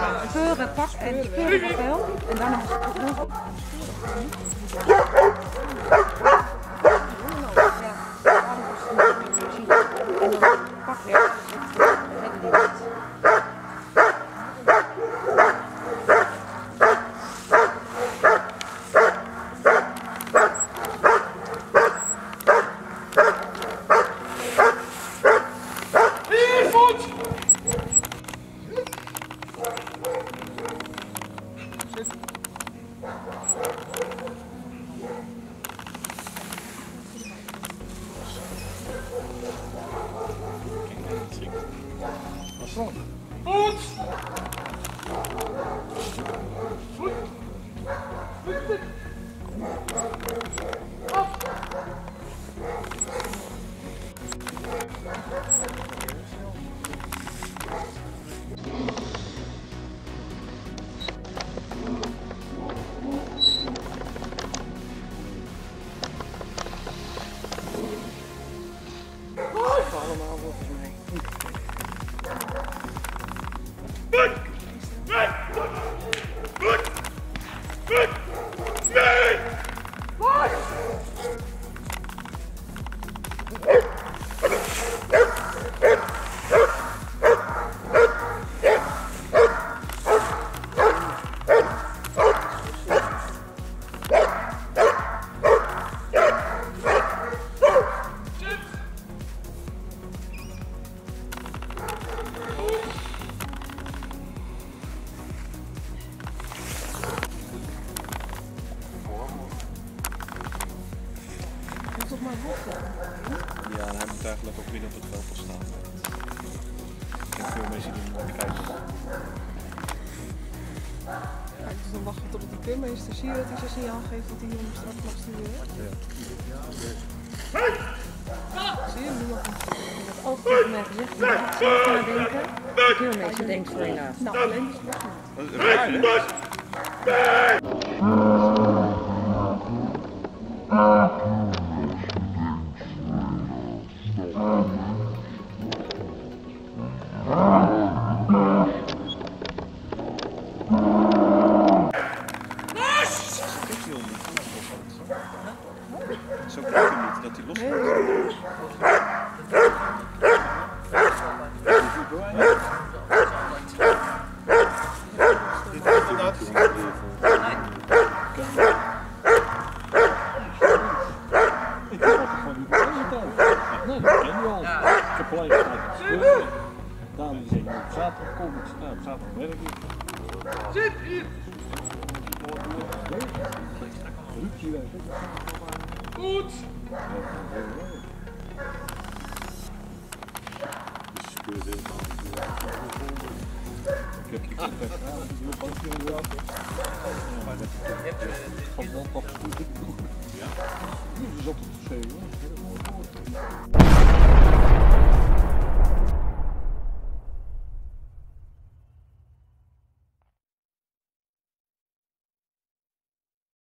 Speuren, pak en speuren nog wel. En daarna pak weer. Allemaal volgens mij. Ja, en hij moet eigenlijk ook binnen op het veld staan. Ik denk veel mensen die moeten kijken. Kijk, dus dan wachten we tot de keurmeester zie je dat hij zijn signaal geeft dat hij hem straks mag sturen. Zie je hem nu nog niet? Ik heb altijd tegen mij gezegd, je moet zelf nadenken. De keurmeester denkt voor je na. Nou, alleen die sport niet. Dat is raar, hè? Zo krijg je niet dat hij los Dit is inderdaad gezien. Ik heb het gewoon niet bij. Nee, dat ken je al. Ik heb alleen gestaan. Daarom zeg ik, op zaterdag kom ik. Nou, op zaterdag werk ik. Zit hier! Goed! Ik heb hier heel veel af. Van dat goed. Ja. Die is op het geschreven.